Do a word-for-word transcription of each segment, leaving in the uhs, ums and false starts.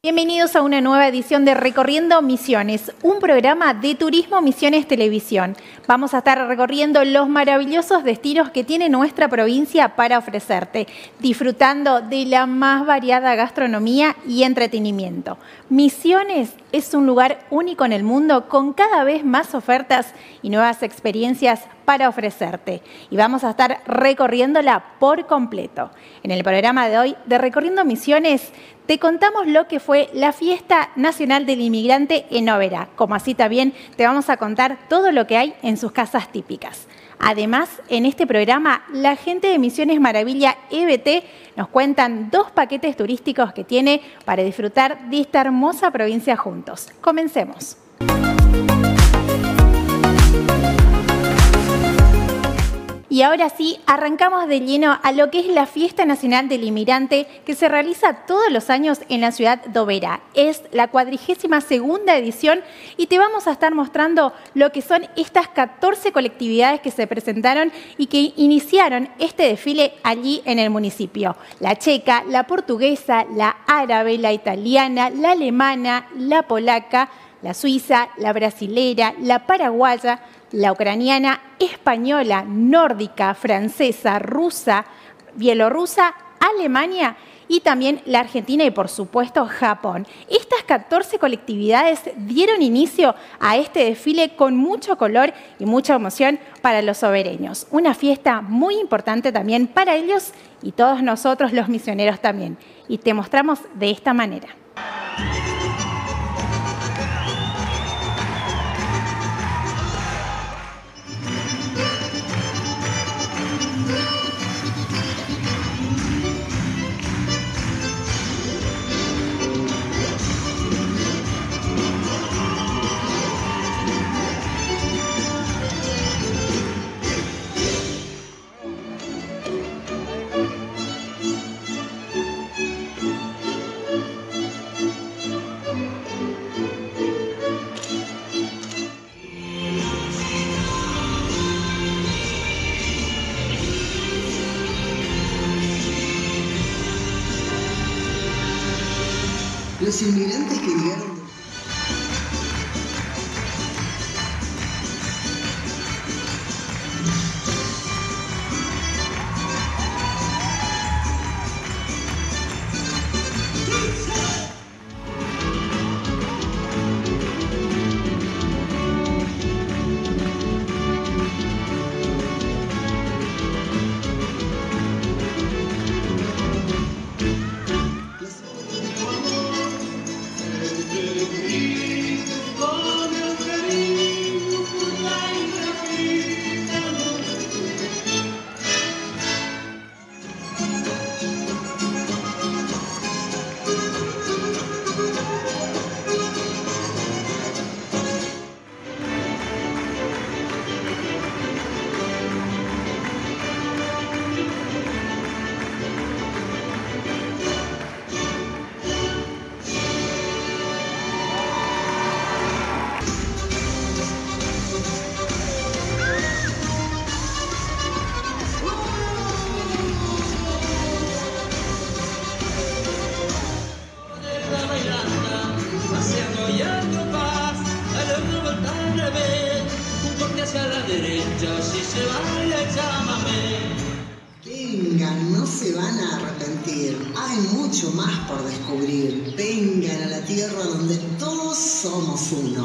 Bienvenidos a una nueva edición de Recorriendo Misiones, un programa de Turismo Misiones Televisión. Vamos a estar recorriendo los maravillosos destinos que tiene nuestra provincia para ofrecerte, disfrutando de la más variada gastronomía y entretenimiento. Misiones es un lugar único en el mundo con cada vez más ofertas y nuevas experiencias para ofrecerte. Y vamos a estar recorriéndola por completo. En el programa de hoy de Recorriendo Misiones te contamos lo que fue la Fiesta Nacional del Inmigrante en Oberá, como así también te vamos a contar todo lo que hay en sus casas típicas. Además, en este programa, la gente de Misiones Maravilla E B T nos cuentan dos paquetes turísticos que tiene para disfrutar de esta hermosa provincia juntos. Comencemos. Y ahora sí, arrancamos de lleno a lo que es la Fiesta Nacional del Inmigrante que se realiza todos los años en la ciudad de Oberá. Es la cuadragésima segunda edición y te vamos a estar mostrando lo que son estas catorce colectividades que se presentaron y que iniciaron este desfile allí en el municipio. La checa, la portuguesa, la árabe, la italiana, la alemana, la polaca, la suiza, la brasilera, la paraguaya, la ucraniana, española, nórdica, francesa, rusa, bielorrusa, Alemania y también la Argentina y, por supuesto, Japón. Estas catorce colectividades dieron inicio a este desfile con mucho color y mucha emoción para los obereños. Una fiesta muy importante también para ellos y todos nosotros los misioneros también. Y te mostramos de esta manera. Los inmigrantes que llegaron de... Vengan, no se van a arrepentir. Hay mucho más por descubrir. Vengan a la tierra donde todos somos uno.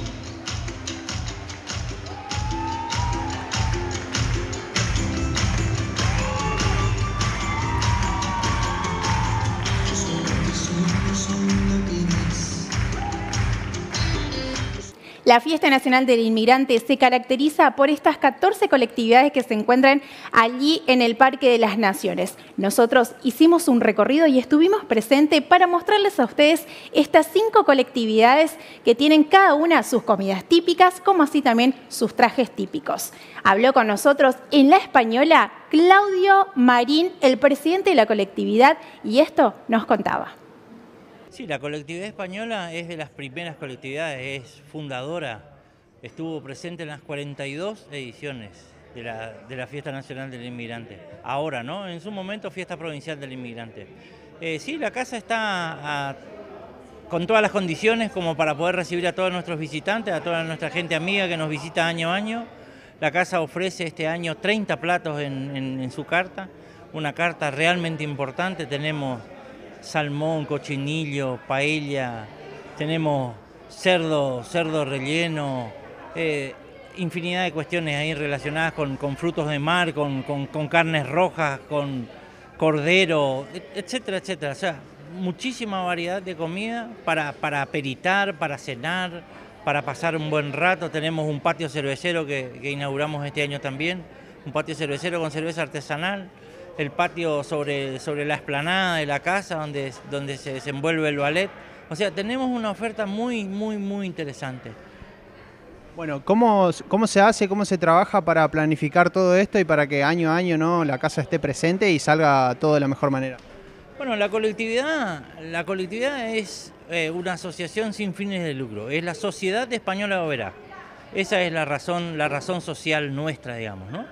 La Fiesta Nacional del Inmigrante se caracteriza por estas catorce colectividades que se encuentran allí en el Parque de las Naciones. Nosotros hicimos un recorrido y estuvimos presentes para mostrarles a ustedes estas cinco colectividades que tienen cada una sus comidas típicas, como así también sus trajes típicos. Habló con nosotros en la española Claudio Marín, el presidente de la colectividad, y esto nos contaba. Sí, la colectividad española es de las primeras colectividades, es fundadora, estuvo presente en las cuarenta y dos ediciones de la, de la Fiesta Nacional del Inmigrante. Ahora, ¿no? En su momento, Fiesta Provincial del Inmigrante. Eh, sí, la casa está a con todas las condiciones como para poder recibir a todos nuestros visitantes, a toda nuestra gente amiga que nos visita año a año. La casa ofrece este año treinta platos en, en, en su carta, una carta realmente importante. Tenemos salmón, cochinillo, paella, tenemos cerdo, cerdo relleno, eh, infinidad de cuestiones ahí relacionadas con, con frutos de mar, con, con, con carnes rojas, con cordero, etcétera, etcétera. O sea, muchísima variedad de comida para, para aperitar, para cenar, para pasar un buen rato. Tenemos un patio cervecero que, que inauguramos este año también, un patio cervecero con cerveza artesanal, el patio sobre, sobre la explanada de la casa donde, donde se desenvuelve el ballet. O sea, tenemos una oferta muy, muy, muy interesante. Bueno, ¿cómo, ¿cómo se hace, cómo se trabaja para planificar todo esto y para que año a año, ¿no?, la casa esté presente y salga todo de la mejor manera? Bueno, la colectividad, la colectividad es eh, una asociación sin fines de lucro, es la Sociedad Española de Oberá. Esa es la razón, la razón social nuestra, digamos, ¿no?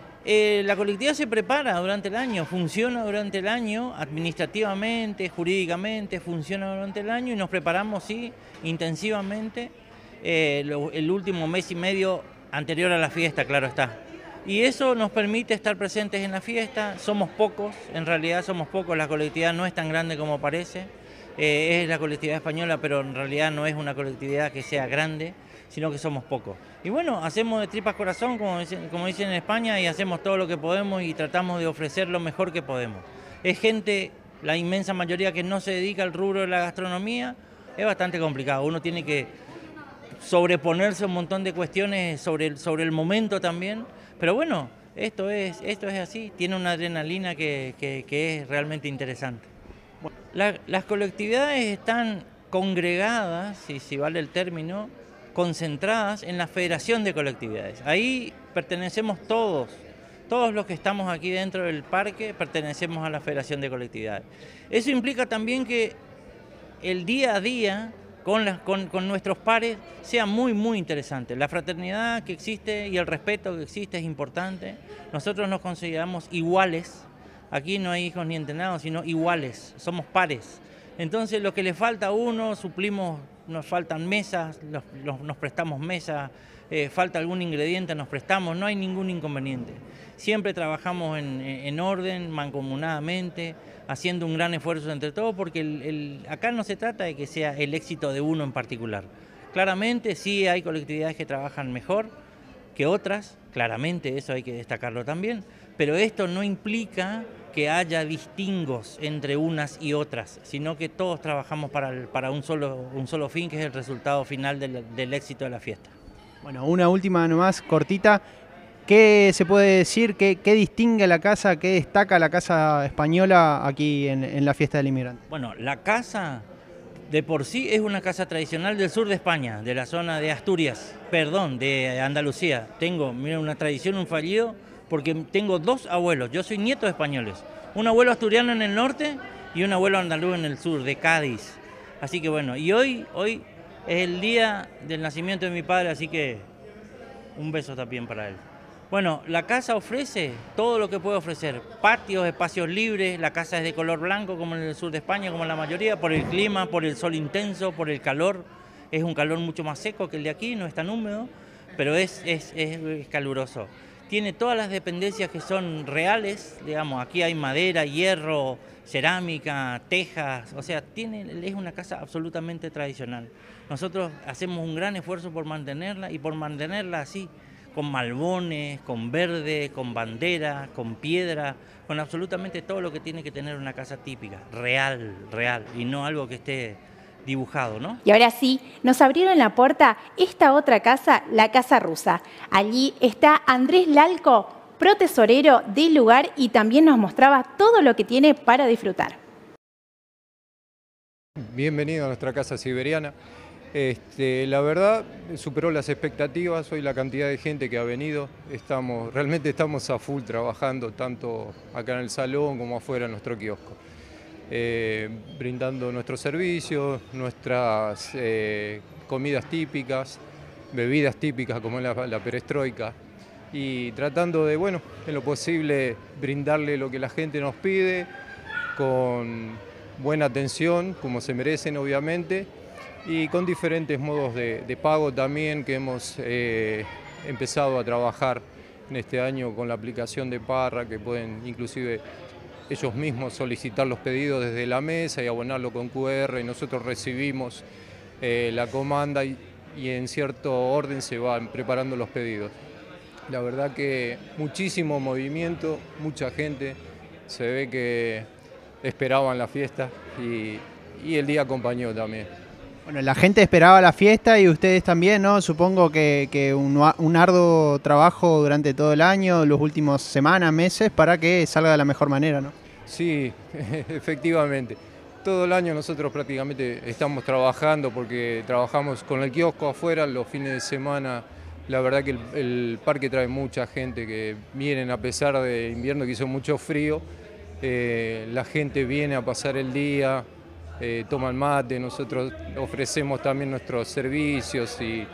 Eh, la colectividad se prepara durante el año, funciona durante el año, administrativamente, jurídicamente, funciona durante el año y nos preparamos, sí, intensivamente, eh, lo, el último mes y medio anterior a la fiesta, claro está. Y eso nos permite estar presentes en la fiesta. Somos pocos, en realidad somos pocos, la colectividad no es tan grande como parece, eh, es la colectividad española, pero en realidad no es una colectividad que sea grande, sino que somos pocos. Y bueno, hacemos de tripas corazón, como dicen, como dicen en España, y hacemos todo lo que podemos y tratamos de ofrecer lo mejor que podemos. Es gente, la inmensa mayoría, que no se dedica al rubro de la gastronomía. Es bastante complicado, uno tiene que sobreponerse a un montón de cuestiones sobre el, sobre el momento también. Pero bueno, esto es, esto es así, tiene una adrenalina que, que, que es realmente interesante. La, las colectividades están congregadas, si, si vale el término, concentradas en la Federación de Colectividades. Ahí pertenecemos todos, todos los que estamos aquí dentro del parque pertenecemos a la Federación de Colectividades. Eso implica también que el día a día Con, las, con, con nuestros pares sea muy, muy interesante. La fraternidad que existe y el respeto que existe es importante. Nosotros nos consideramos iguales. Aquí no hay hijos ni entrenados, sino iguales. Somos pares. Entonces, lo que le falta a uno, suplimos, nos faltan mesas, los, los, nos prestamos mesas, eh, falta algún ingrediente, nos prestamos, no hay ningún inconveniente. Siempre trabajamos en, en orden, mancomunadamente, haciendo un gran esfuerzo entre todos, porque el, el, acá no se trata de que sea el éxito de uno en particular. Claramente sí hay colectividades que trabajan mejor que otras, claramente eso hay que destacarlo también, pero esto no implica que haya distingos entre unas y otras, sino que todos trabajamos para, el, para un, solo, un solo fin, que es el resultado final del, del éxito de la fiesta. Bueno, una última nomás cortita. ¿Qué se puede decir? ¿Qué, qué distingue la casa? ¿Qué destaca la casa española aquí en, en la fiesta del inmigrante? Bueno, la casa de por sí es una casa tradicional del sur de España, de la zona de Asturias, perdón, de Andalucía. Tengo, mira, una tradición, un fallido, porque tengo dos abuelos. Yo soy nieto de españoles. Un abuelo asturiano en el norte y un abuelo andaluz en el sur, de Cádiz. Así que bueno, y hoy, hoy es el día del nacimiento de mi padre, así que un beso también para él. Bueno, la casa ofrece todo lo que puede ofrecer, patios, espacios libres, la casa es de color blanco como en el sur de España, como la mayoría, por el clima, por el sol intenso, por el calor. Es un calor mucho más seco que el de aquí, no es tan húmedo, pero es, es, es, es caluroso. Tiene todas las dependencias que son reales, digamos, aquí hay madera, hierro, cerámica, tejas, o sea, tiene, es una casa absolutamente tradicional. Nosotros hacemos un gran esfuerzo por mantenerla y por mantenerla así, con malbones, con verde, con bandera, con piedra, con absolutamente todo lo que tiene que tener una casa típica, real, real, y no algo que esté dibujado, ¿no? Y ahora sí, nos abrieron la puerta esta otra casa, la Casa Rusa. Allí está Andrés Lalco, protesorero del lugar, y también nos mostraba todo lo que tiene para disfrutar. Bienvenido a nuestra casa siberiana. Este, la verdad, superó las expectativas, hoy la cantidad de gente que ha venido, estamos, realmente estamos a full trabajando, tanto acá en el salón como afuera en nuestro kiosco, eh, brindando nuestros servicios, nuestras eh, comidas típicas, bebidas típicas como la, la perestroika, y tratando de, bueno, en lo posible, brindarle lo que la gente nos pide, con buena atención, como se merecen obviamente, y con diferentes modos de, de pago también que hemos eh, empezado a trabajar en este año con la aplicación de Parra, que pueden inclusive ellos mismos solicitar los pedidos desde la mesa y abonarlo con cu erre, y nosotros recibimos eh, la comanda y, y en cierto orden se van preparando los pedidos. La verdad que muchísimo movimiento, mucha gente, se ve que esperaban la fiesta y, y el día acompañó también. Bueno, la gente esperaba la fiesta y ustedes también, ¿no? Supongo que, que un, un arduo trabajo durante todo el año, los últimos semanas, meses, para que salga de la mejor manera, ¿no? Sí, efectivamente. Todo el año nosotros prácticamente estamos trabajando porque trabajamos con el kiosco afuera los fines de semana. La verdad que el, el parque trae mucha gente que vienen a pesar de invierno que hizo mucho frío. Eh, la gente viene a pasar el día. Eh, toman mate, nosotros ofrecemos también nuestros servicios y,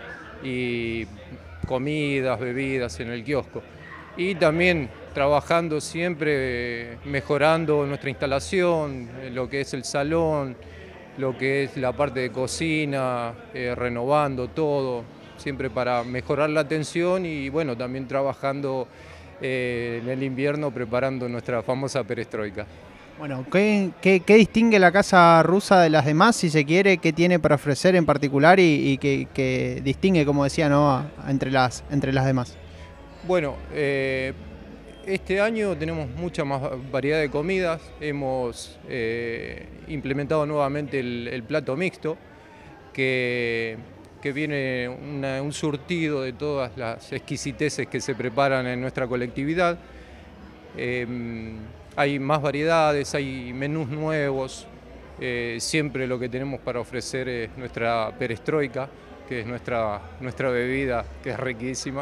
y comidas, bebidas en el kiosco. Y también trabajando siempre, eh, mejorando nuestra instalación, eh, lo que es el salón, lo que es la parte de cocina, eh, renovando todo, siempre para mejorar la atención y bueno, también trabajando eh, en el invierno preparando nuestra famosa perestroika. Bueno, ¿qué, qué, qué distingue la casa rusa de las demás, si se quiere? ¿Qué tiene para ofrecer en particular y, y que, que distingue, como decía, ¿no? a, a entre, las, entre las demás? Bueno, eh, este año tenemos mucha más variedad de comidas. Hemos eh, implementado nuevamente el, el plato mixto, que, que viene una, un surtido de todas las exquisiteces que se preparan en nuestra colectividad. Eh, Hay más variedades, hay menús nuevos, eh, siempre lo que tenemos para ofrecer es nuestra perestroika, que es nuestra, nuestra bebida, que es riquísima.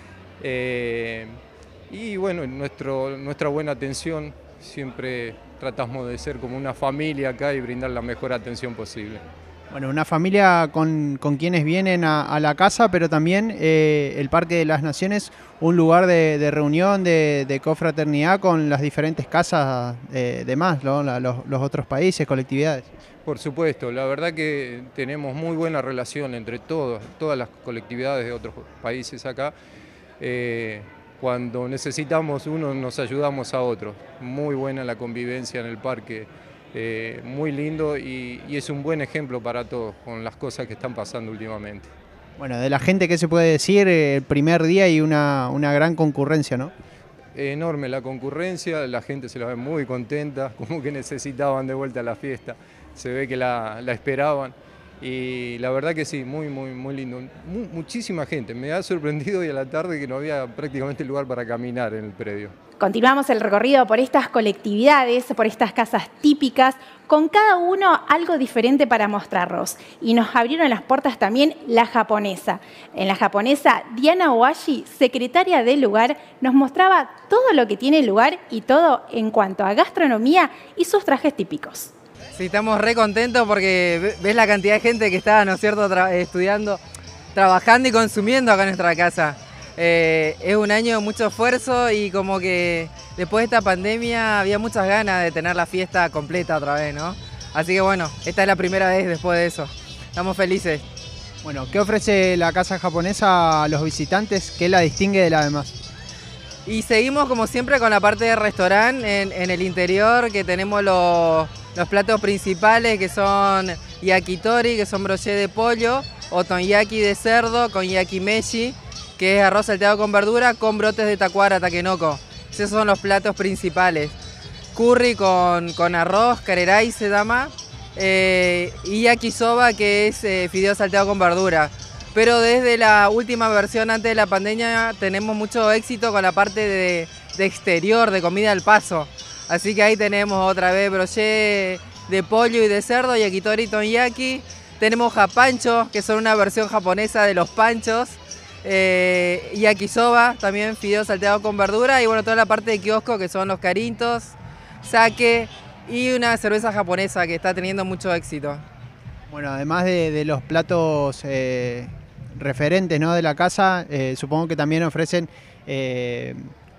Eh, y bueno, nuestro, nuestra buena atención, siempre tratamos de ser como una familia acá y brindar la mejor atención posible. Bueno, una familia con, con quienes vienen a, a la casa, pero también eh, el Parque de las Naciones, un lugar de, de reunión, de, de confraternidad con las diferentes casas eh, de más, ¿no? La, los, los otros países, colectividades. Por supuesto, la verdad que tenemos muy buena relación entre todos, todas las colectividades de otros países acá. Eh, cuando necesitamos uno, nos ayudamos a otros. Muy buena la convivencia en el parque. Eh, muy lindo y, y es un buen ejemplo para todos con las cosas que están pasando últimamente. Bueno, de la gente, ¿qué se puede decir? El primer día y una, una gran concurrencia, ¿no? Enorme la concurrencia, la gente se la ve muy contenta, como que necesitaban de vuelta la fiesta, se ve que la, la esperaban y la verdad que sí, muy, muy, muy lindo. Mu- muchísima gente, me ha sorprendido hoy a la tarde que no había prácticamente lugar para caminar en el predio. Continuamos el recorrido por estas colectividades, por estas casas típicas, con cada uno algo diferente para mostrarnos. Y nos abrieron las puertas también la japonesa. En la japonesa, Diana Ohashi, secretaria del lugar, nos mostraba todo lo que tiene lugar y todo en cuanto a gastronomía y sus trajes típicos. Sí, estamos re contentos porque ves la cantidad de gente que está, ¿no es cierto?, tra- estudiando, trabajando y consumiendo acá en nuestra casa. Eh, es un año de mucho esfuerzo y como que después de esta pandemia había muchas ganas de tener la fiesta completa otra vez, ¿no? Así que bueno, esta es la primera vez después de eso. Estamos felices. Bueno, ¿qué ofrece la casa japonesa a los visitantes? ¿Qué la distingue de la demás? Y seguimos como siempre con la parte de restaurante en, en el interior, que tenemos los, los platos principales que son yakitori, que son broché de pollo, o tonyaki de cerdo con yakimeshi, que es arroz salteado con verdura con brotes de tacuara, takenoko. Esos son los platos principales. Curry con, con arroz, karerai se llama, eh, y yakisoba, que es eh, fideo salteado con verdura. Pero desde la última versión antes de la pandemia tenemos mucho éxito con la parte de, de exterior, de comida al paso. Así que ahí tenemos otra vez broché de pollo y de cerdo, yakitori, tonyaki. Tenemos japancho, que son una versión japonesa de los panchos. Eh, yakisoba, también fideo salteado con verdura, y bueno, toda la parte de kiosco que son los carintos, sake y una cerveza japonesa que está teniendo mucho éxito. Bueno, además de, de los platos eh, referentes, ¿no?, de la casa, eh, supongo que también ofrecen eh,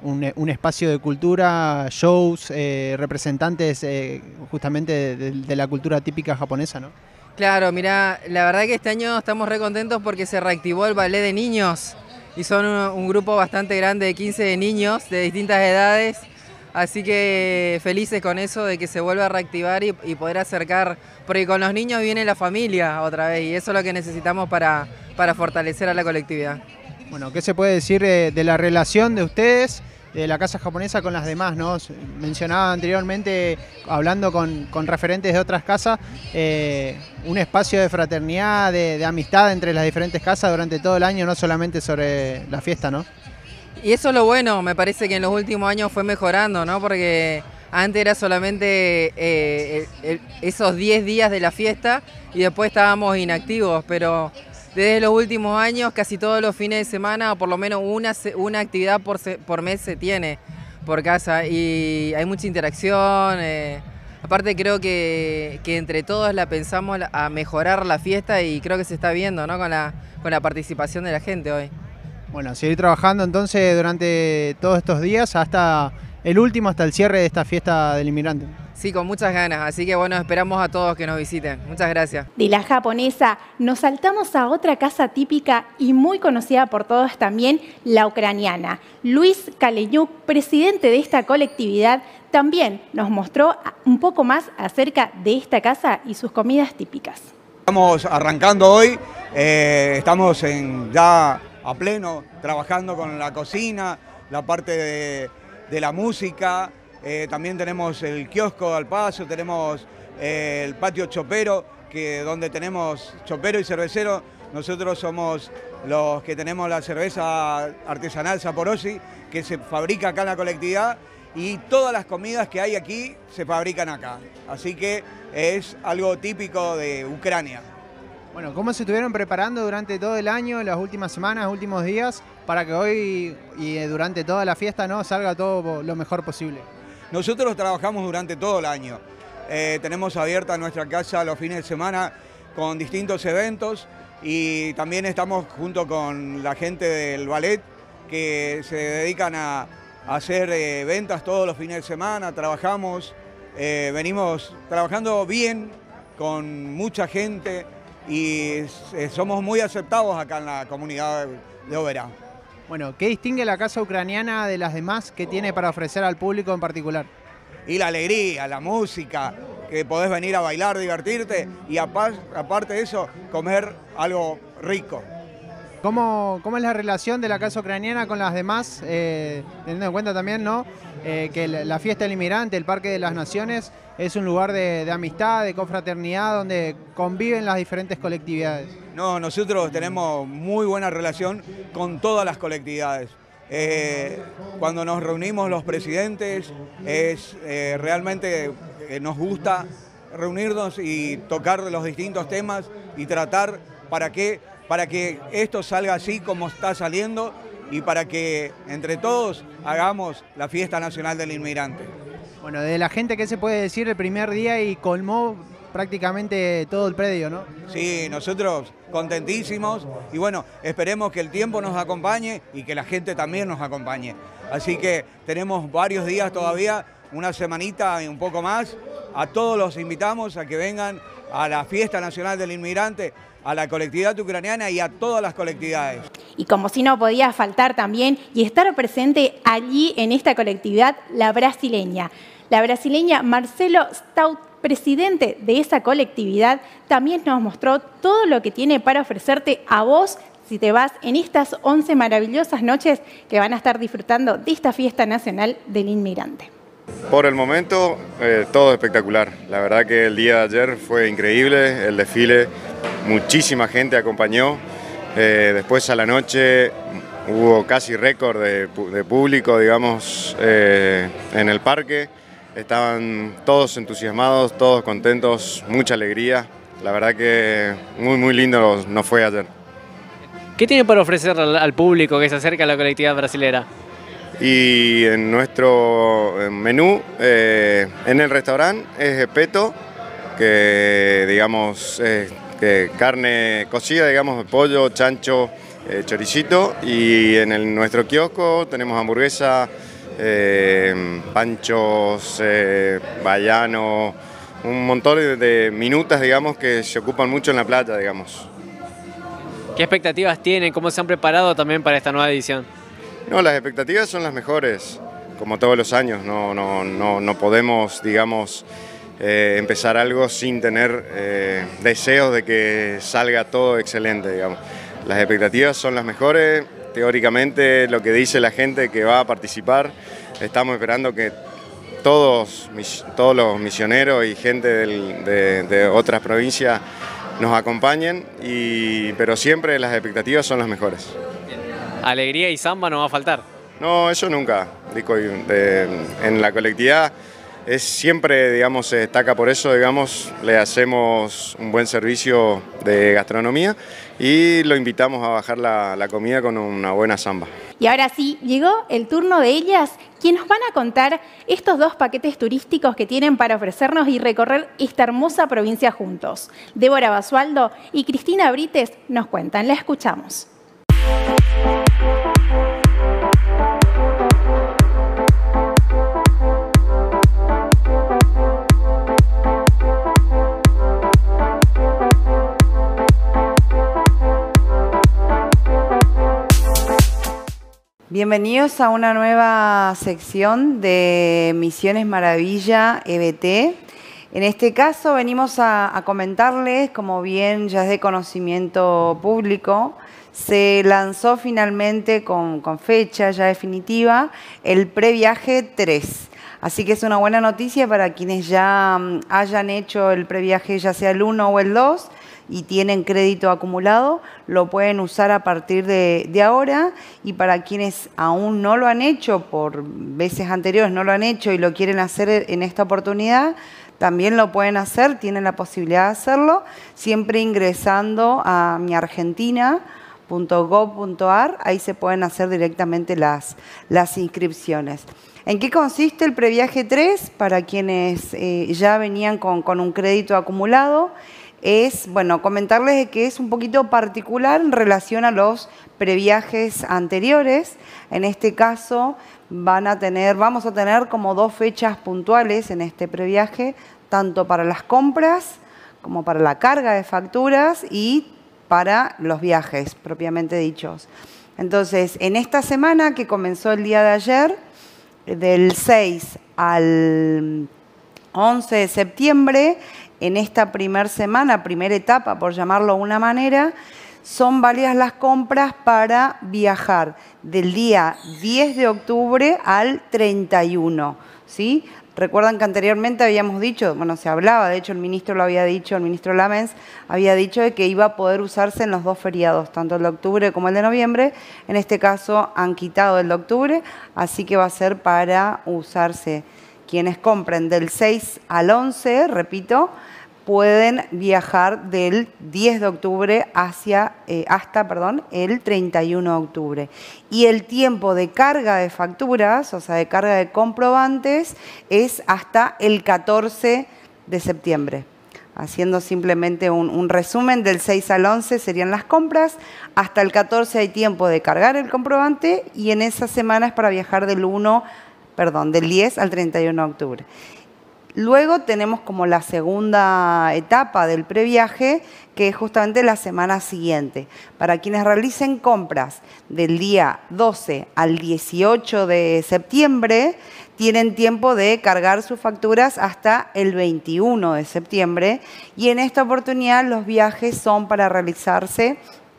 un, un espacio de cultura, shows, eh, representantes eh, justamente de, de la cultura típica japonesa, ¿no? Claro, mira, la verdad que este año estamos re contentos porque se reactivó el ballet de niños y son un, un grupo bastante grande de quince niños de distintas edades, así que felices con eso de que se vuelva a reactivar y, y poder acercar, porque con los niños viene la familia otra vez y eso es lo que necesitamos para, para fortalecer a la colectividad. Bueno, ¿qué se puede decir de, de la relación de ustedes, de la casa japonesa con las demás, ¿no? Mencionaba anteriormente, hablando con, con referentes de otras casas, eh, un espacio de fraternidad, de, de amistad entre las diferentes casas durante todo el año, no solamente sobre la fiesta, ¿no? Y eso es lo bueno, me parece que en los últimos años fue mejorando, ¿no? Porque antes era solamente eh, el, el, esos diez días de la fiesta y después estábamos inactivos, pero desde los últimos años casi todos los fines de semana, o por lo menos una, una actividad por, por mes se tiene por casa y hay mucha interacción. Eh, aparte creo que, que entre todos la pensamos a mejorar la fiesta y creo que se está viendo, ¿no? con, la, con la participación de la gente hoy. Bueno, seguir trabajando entonces durante todos estos días hasta el último, hasta el cierre de esta fiesta del inmigrante. Sí, con muchas ganas, así que bueno, esperamos a todos que nos visiten. Muchas gracias. De la japonesa nos saltamos a otra casa típica y muy conocida por todos también, la ucraniana. Luis Kalenyuk, presidente de esta colectividad, también nos mostró un poco más acerca de esta casa y sus comidas típicas. Estamos arrancando hoy, eh, estamos en, ya a pleno trabajando con la cocina, la parte de, de la música. Eh, también tenemos el kiosco al paso, tenemos eh, el patio chopero, que donde tenemos chopero y cervecero. Nosotros somos los que tenemos la cerveza artesanal Sapporoshi, que se fabrica acá en la colectividad, y todas las comidas que hay aquí se fabrican acá. Así que es algo típico de Ucrania. Bueno, ¿cómo se estuvieron preparando durante todo el año, las últimas semanas, últimos días, para que hoy y durante toda la fiesta, ¿no?, salga todo lo mejor posible? Nosotros trabajamos durante todo el año. Eh, tenemos abierta nuestra casa los fines de semana con distintos eventos y también estamos junto con la gente del ballet que se dedican a, a hacer eh, ventas todos los fines de semana. Trabajamos, eh, venimos trabajando bien con mucha gente y eh, somos muy aceptados acá en la comunidad de Oberá. Bueno, ¿qué distingue la casa ucraniana de las demás que tiene para ofrecer al público en particular? Y la alegría, la música, que podés venir a bailar, divertirte y aparte de eso, comer algo rico. ¿Cómo, cómo es la relación de la casa ucraniana con las demás? Eh, teniendo en cuenta también, ¿no?, eh, que la fiesta del inmigrante, el Parque de las Naciones, es un lugar de, de amistad, de confraternidad, donde conviven las diferentes colectividades. No, nosotros tenemos muy buena relación con todas las colectividades. Eh, cuando nos reunimos los presidentes, es eh, realmente eh, nos gusta reunirnos y tocar los distintos temas y tratar para que, para que esto salga así como está saliendo y para que entre todos hagamos la fiesta nacional del inmigrante. Bueno, de la gente, ¿qué se puede decir el primer día y colmó prácticamente todo el predio, ¿no? Sí, nosotros contentísimos y bueno, esperemos que el tiempo nos acompañe y que la gente también nos acompañe. Así que tenemos varios días todavía, una semanita y un poco más. A todos los invitamos a que vengan a la Fiesta Nacional del Inmigrante, a la colectividad ucraniana y a todas las colectividades. Y como si no podía faltar también y estar presente allí en esta colectividad, la brasileña. La brasileña Marcelo Stout, presidente de esa colectividad, también nos mostró todo lo que tiene para ofrecerte a vos si te vas en estas once maravillosas noches que van a estar disfrutando de esta Fiesta Nacional del Inmigrante. Por el momento, eh, todo espectacular. La verdad que el día de ayer fue increíble, el desfile, muchísima gente acompañó. Eh, después a la noche hubo casi récord de, de público, digamos, eh, en el parque. Estaban todos entusiasmados, todos contentos, mucha alegría. La verdad que muy, muy lindo nos fue ayer. ¿Qué tiene para ofrecer al, al público que se acerca a la colectividad brasilera? Y en nuestro menú, eh, en el restaurante, es peto, que digamos, eh, que carne cocida, digamos, pollo, chancho, eh, choricito. Y en el, nuestro kiosco tenemos hamburguesa, eh, panchos, eh, bayano, un montón de, de minutas, digamos, que se ocupan mucho en la playa, digamos. ¿Qué expectativas tienen? ¿Cómo se han preparado también para esta nueva edición? No, las expectativas son las mejores, como todos los años. No, no, no, no podemos, digamos, eh, empezar algo sin tener eh, deseos de que salga todo excelente, digamos. Las expectativas son las mejores. Teóricamente, lo que dice la gente que va a participar, estamos esperando que todos, todos los misioneros y gente del, de, de otras provincias nos acompañen, y, pero siempre las expectativas son las mejores. Alegría y samba no va a faltar. No, eso nunca. Digo, de, en la colectividad es siempre, digamos, se destaca por eso, digamos, le hacemos un buen servicio de gastronomía y lo invitamos a bajar la, la comida con una buena samba. Y ahora sí, llegó el turno de ellas, quienes nos van a contar estos dos paquetes turísticos que tienen para ofrecernos y recorrer esta hermosa provincia juntos. Débora Basualdo y Cristina Brites nos cuentan, la escuchamos. Bienvenidos a una nueva sección de Misiones Maravilla E B T. En este caso venimos a, a comentarles, como bien ya es de conocimiento público, se lanzó finalmente con, con fecha ya definitiva el previaje tres. Así que es una buena noticia para quienes ya um, hayan hecho el previaje, ya sea el uno o el dos, y tienen crédito acumulado, lo pueden usar a partir de, de ahora. Y para quienes aún no lo han hecho, por veces anteriores no lo han hecho y lo quieren hacer en esta oportunidad, también lo pueden hacer, tienen la posibilidad de hacerlo, siempre ingresando a miargentina punto gov punto ar, ahí se pueden hacer directamente las, las inscripciones. ¿En qué consiste el previaje tres? Para quienes eh, ya venían con, con un crédito acumulado, es, bueno, comentarles que es un poquito particular en relación a los previajes anteriores. En este caso van a tener, vamos a tener como dos fechas puntuales en este previaje, tanto para las compras como para la carga de facturas y para los viajes propiamente dichos. Entonces, en esta semana que comenzó el día de ayer, del seis al once de septiembre, en esta primera semana, primera etapa, por llamarlo de una manera, son válidas las compras para viajar del día diez de octubre al treinta y uno, ¿sí? Recuerdan que anteriormente habíamos dicho, bueno, se hablaba, de hecho el ministro lo había dicho, el ministro Lamens había dicho de que iba a poder usarse en los dos feriados, tanto el de octubre como el de noviembre. En este caso han quitado el de octubre, así que va a ser para usarse. Quienes compren del seis al once, repito, pueden viajar del diez de octubre hacia, eh, hasta perdón, el treinta y uno de octubre. Y el tiempo de carga de facturas, o sea, de carga de comprobantes, es hasta el catorce de septiembre. Haciendo simplemente un, un resumen, del seis al once serían las compras, hasta el catorce hay tiempo de cargar el comprobante y en esa semana es para viajar del uno, perdón, del diez al treinta y uno de octubre. Luego tenemos como la segunda etapa del previaje, que es justamente la semana siguiente. Para quienes realicen compras del día doce al dieciocho de septiembre, tienen tiempo de cargar sus facturas hasta el veintiuno de septiembre. Y en esta oportunidad los viajes son para realizarse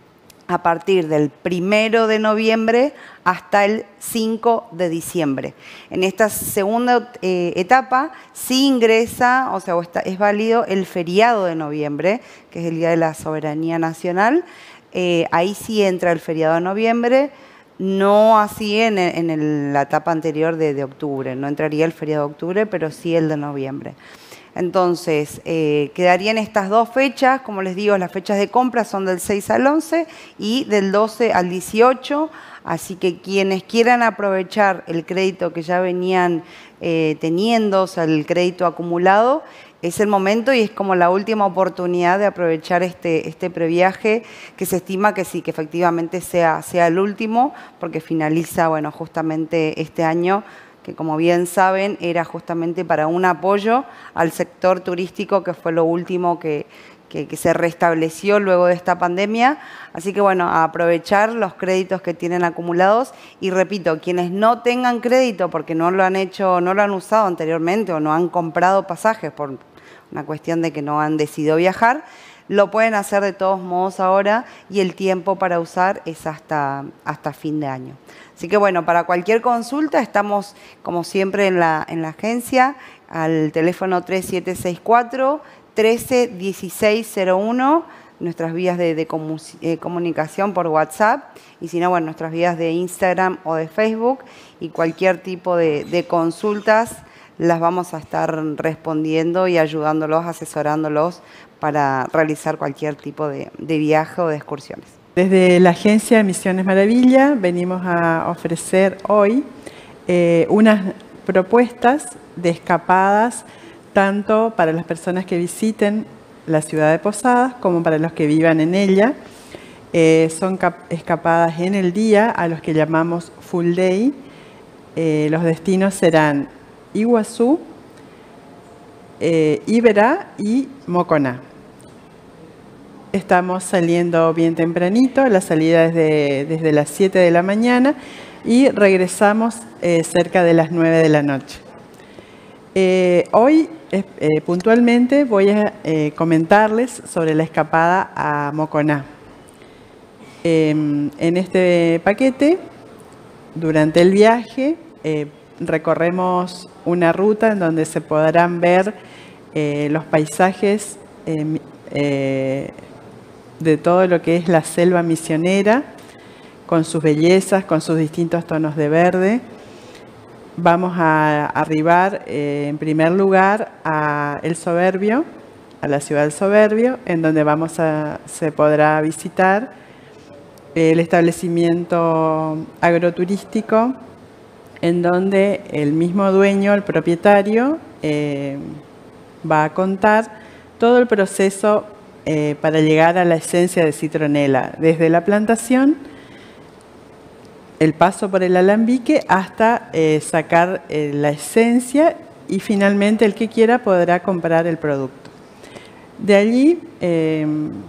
a partir del primero de noviembre hasta el cinco de diciembre. En esta segunda eh, etapa sí ingresa, o sea, está, es válido el feriado de noviembre, que es el Día de la Soberanía Nacional. Eh, ahí sí entra el feriado de noviembre, no así en, en el, la etapa anterior de, de octubre, no entraría el feriado de octubre, pero sí el de noviembre. Entonces, eh, quedarían estas dos fechas, como les digo, las fechas de compra son del seis al once y del doce al dieciocho, así que quienes quieran aprovechar el crédito que ya venían eh, teniendo, o sea, el crédito acumulado, es el momento y es como la última oportunidad de aprovechar este, este previaje, que se estima que sí, que efectivamente sea, sea el último, porque finaliza, bueno, justamente este año, que como bien saben, era justamente para un apoyo al sector turístico, que fue lo último que, que, que se restableció luego de esta pandemia. Así que bueno, a aprovechar los créditos que tienen acumulados y repito, quienes no tengan crédito porque no lo han hecho, no lo han usado anteriormente o no han comprado pasajes por una cuestión de que no han decidido viajar, lo pueden hacer de todos modos ahora y el tiempo para usar es hasta, hasta fin de año. Así que bueno, para cualquier consulta estamos como siempre en la, en la agencia al teléfono tres siete seis cuatro, trece dieciséis cero uno, nuestras vías de, de comu eh, comunicación por WhatsApp y si no, bueno, nuestras vías de Instagram o de Facebook y cualquier tipo de, de consultas las vamos a estar respondiendo y ayudándolos, asesorándolos para realizar cualquier tipo de, de viaje o de excursiones. Desde la agencia Misiones Maravilla venimos a ofrecer hoy eh, unas propuestas de escapadas tanto para las personas que visiten la ciudad de Posadas como para los que vivan en ella. Eh, son escapadas en el día a los que llamamos full day. Eh, los destinos serán Iguazú, eh, Iberá y Moconá. Estamos saliendo bien tempranito, la salida es de, desde las siete de la mañana y regresamos eh, cerca de las nueve de la noche. Eh, hoy eh, puntualmente voy a eh, comentarles sobre la escapada a Moconá. Eh, en este paquete, durante el viaje, eh, recorremos una ruta en donde se podrán ver eh, los paisajes eh, eh, de todo lo que es la selva misionera, con sus bellezas, con sus distintos tonos de verde. Vamos a arribar eh, en primer lugar a El Soberbio, a la ciudad del Soberbio, en donde vamos a, se podrá visitar el establecimiento agroturístico, en donde el mismo dueño, el propietario, eh, va a contar todo el proceso eh, para llegar a la esencia de citronela, desde la plantación, el paso por el alambique, hasta eh, sacar eh, la esencia y finalmente el que quiera podrá comprar el producto. De allí eh,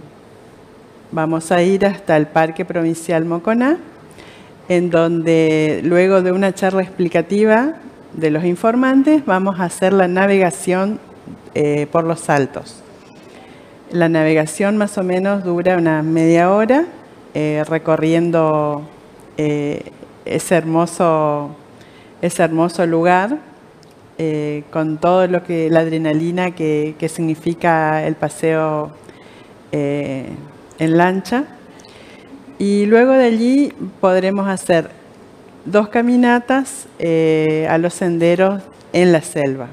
vamos a ir hasta el Parque Provincial Moconá, en donde luego de una charla explicativa de los informantes vamos a hacer la navegación eh, por los saltos. La navegación más o menos dura una media hora, eh, recorriendo eh, ese, hermoso, ese hermoso lugar, eh, con todo lo que la adrenalina que, que significa el paseo eh, en lancha. Y luego de allí podremos hacer dos caminatas eh, a los senderos en la selva.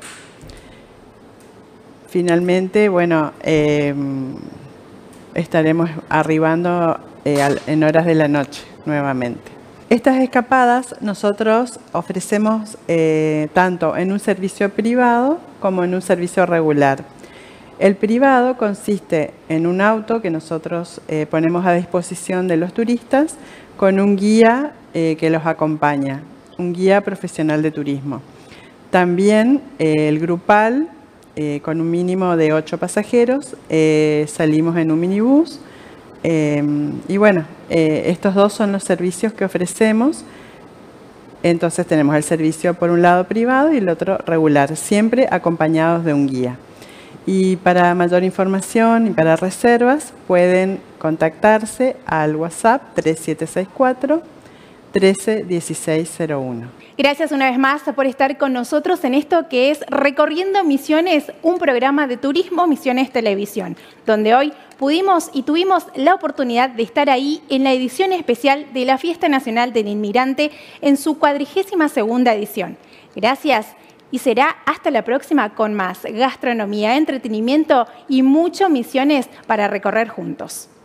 Finalmente, bueno, eh, estaremos arribando eh, en horas de la noche nuevamente. Estas escapadas nosotros ofrecemos eh, tanto en un servicio privado como en un servicio regular. El privado consiste en un auto que nosotros eh, ponemos a disposición de los turistas con un guía eh, que los acompaña, un guía profesional de turismo. También eh, el grupal, eh, con un mínimo de ocho pasajeros, eh, salimos en un minibús. Eh, y bueno, eh, estos dos son los servicios que ofrecemos. Entonces tenemos el servicio por un lado privado y el otro regular, siempre acompañados de un guía. Y para mayor información y para reservas pueden contactarse al WhatsApp tres siete seis cuatro, trece dieciséis cero uno. Gracias una vez más por estar con nosotros en esto que es Recorriendo Misiones, un programa de turismo Misiones Televisión, donde hoy pudimos y tuvimos la oportunidad de estar ahí en la edición especial de la Fiesta Nacional del Inmigrante en su cuadragésima segunda edición. Gracias. Y será hasta la próxima con más gastronomía, entretenimiento y mucho misiones para recorrer juntos.